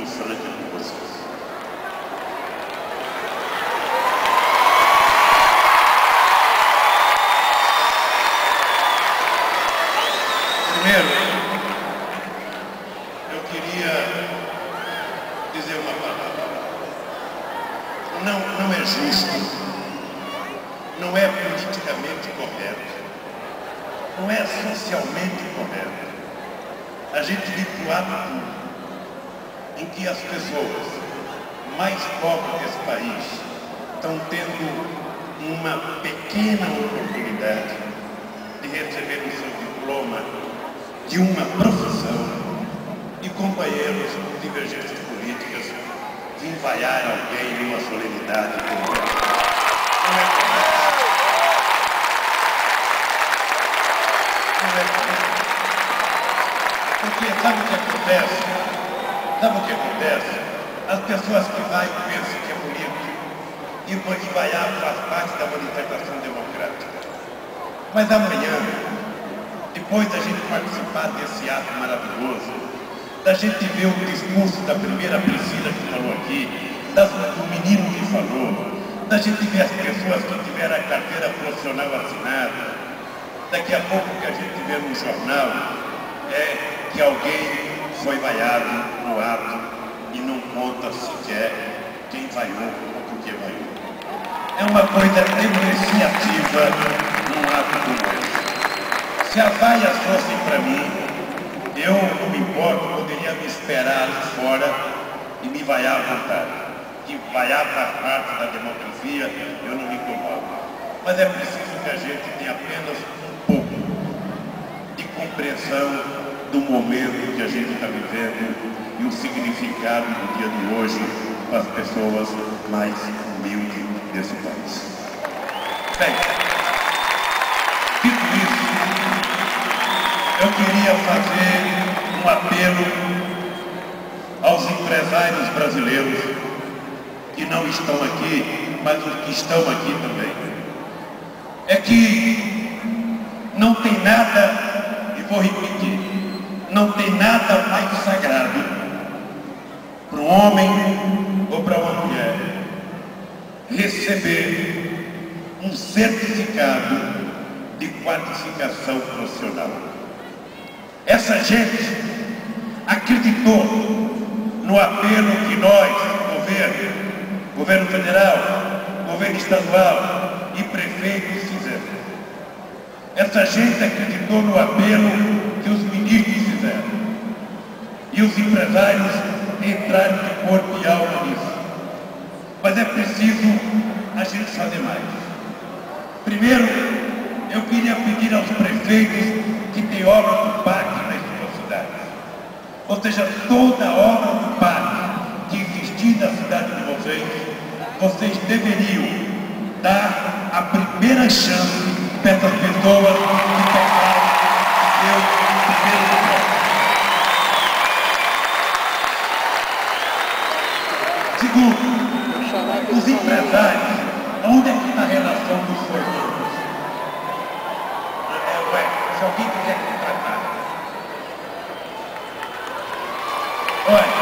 franca com vocês. Primeiro, eu queria dizer uma palavra. Não é justo, não é politicamente correto, não é socialmente correto a gente vir para o ato público em que as pessoas mais pobres desse país estão tendo uma pequena oportunidade de receber o seu diploma de uma profissão e companheiros com divergências políticas de vaiar alguém numa solenidade como essa. Não é correto. Não é correto. Porque sabe o que acontece? Sabe o que acontece? As pessoas que vai pensam que é bonito e vaiar faz parte da manifestação democrática. Mas amanhã, depois da gente participar desse ato maravilhoso, da gente ver o discurso da primeira Priscila que falou aqui, do menino que falou, da gente ver as pessoas que tiveram a carteira profissional assinada, daqui a pouco que a gente vê no jornal que alguém foi vaiado no ato e não conta sequer quem vaiou ou por que vaiou. É uma coisa depreciativa num ato como esse. Se as vaias fossem para mim, eu não me importo, poderia me esperar ali fora e me vaiar à vontade. Que vaiar faz parte da democracia, eu não me incomodo. Mas é preciso que a gente tenha apenas um pouco de compreensão do momento que a gente está vivendo e o significado do dia de hoje para as pessoas mais humildes desse país. Bem, dito isso, eu queria fazer um apelo aos empresários brasileiros que não estão aqui, mas os que estão aqui também. É que não tem nada, e vou repetir, não tem nada mais sagrado para um homem ou para uma mulher receber um certificado de qualificação profissional. Essa gente acreditou no apelo que nós, governo federal, governo estadual e prefeitos fizeram. Essa gente acreditou no apelo que os ministros fizeram. E os empresários entraram de corpo e alma nisso. Mas é preciso a gente fazer mais. Primeiro, eu queria pedir aos prefeitos que têm obra do PAC nas suas cidades. Ou seja, toda obra do PAC que existir na cidade de vocês deveriam dar a primeira chance para essas pessoas que pegaram seu primeiro diploma. Segundo, os empresários, onde é que está a relação dos formandos? Se alguém quiser contratar. Olha,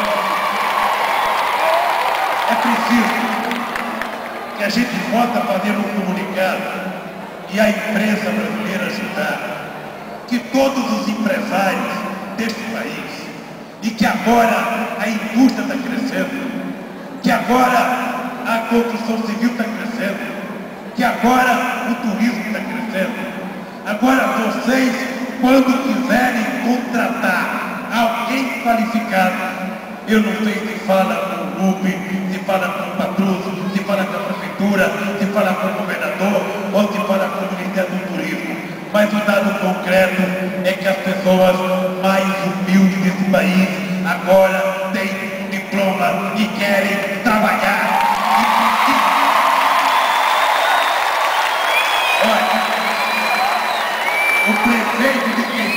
é preciso que a gente possa fazer um comunicado e a imprensa brasileira ajudar, que todos os empresários deste país, e que agora a indústria está crescendo, que agora a construção civil está crescendo, que agora o turismo está crescendo. Agora vocês, quando quiserem contratar alguém qualificado, eu não sei se fala com o Lupe, se fala com o Patrus, se fala com a prefeitura, se fala com o governador ou se fala com o Ministério do Turismo, mas o dado concreto é que as pessoas mais humildes desse país agora têm diploma e querem trabalhar. Olha, o prefeito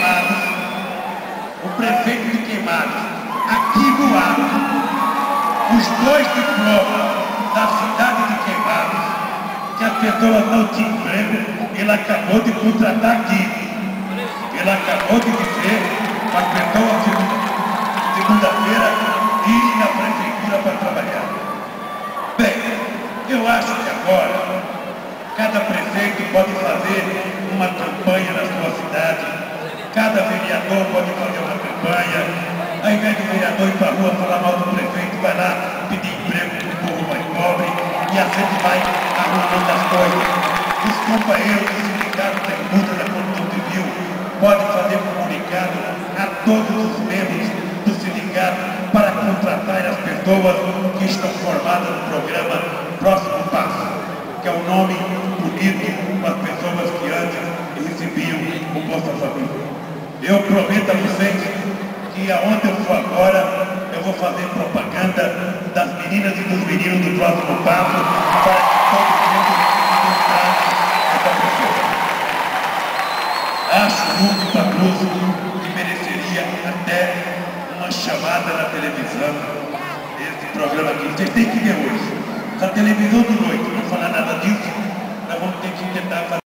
de Queimados, aqui no ato, os 2 diplomas da cidade de Queimados, que a pessoa não tinha emprego, ele acabou de contratar aqui. Ele acabou de dizer para a pessoa segunda-feira ir na estrutura para trabalhar. Bem, eu acho que agora cada prefeito pode fazer uma campanha na sua cidade, cada vereador pode fazer uma campanha. Ao invés do vereador ir para a rua falar mal do prefeito, vai lá pedir emprego para o povo mais pobre e a gente vai arrumando as coisas. Os companheiros do sindicato da indústria da construção civil podem fazer comunicado a todos os membros do sindicato para contratar as pessoas que estão formadas no programa Próximo Passo, que é um nome bonito para as pessoas que antes recebiam o Bolsa Família. Eu prometo a vocês que aonde eu for agora, eu vou fazer propaganda das meninas e dos meninos do Próximo Passo para que todo mundo encontrasse essa pessoa. Acho muito fabuloso que mereceria até uma chamada na televisão, esse programa aqui. Vocês têm que ver hoje. Na televisão de noite, não falar nada disso, nós vamos ter que tentar fazer.